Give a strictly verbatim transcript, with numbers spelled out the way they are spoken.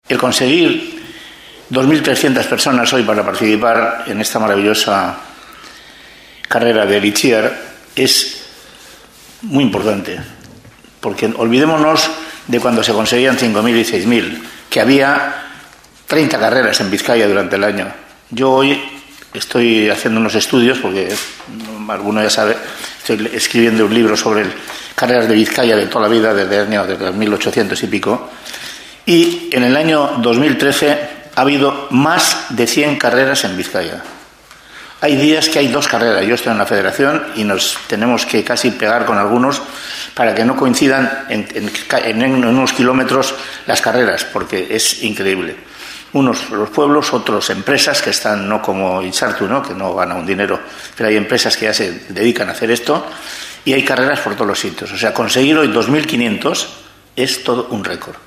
El conseguir dos mil trescientas personas hoy para participar en esta maravillosa carrera de Elitchiar es muy importante, porque olvidémonos de cuando se conseguían cinco mil y seis mil, que había treinta carreras en Vizcaya durante el año. Yo hoy estoy haciendo unos estudios, porque alguno ya sabe, estoy escribiendo un libro sobre el, carreras de Vizcaya de toda la vida, desde el año desde mil ochocientos y pico, y en el año dos mil trece ha habido más de cien carreras en Vizcaya. Hay días que hay dos carreras. Yo estoy en la federación y nos tenemos que casi pegar con algunos para que no coincidan en, en, en unos kilómetros las carreras, porque es increíble. Unos los pueblos, otros empresas que están, no como Itzartu, ¿no?, que no gana un dinero, pero hay empresas que ya se dedican a hacer esto, y hay carreras por todos los sitios. O sea, conseguir hoy dos mil quinientos es todo un récord.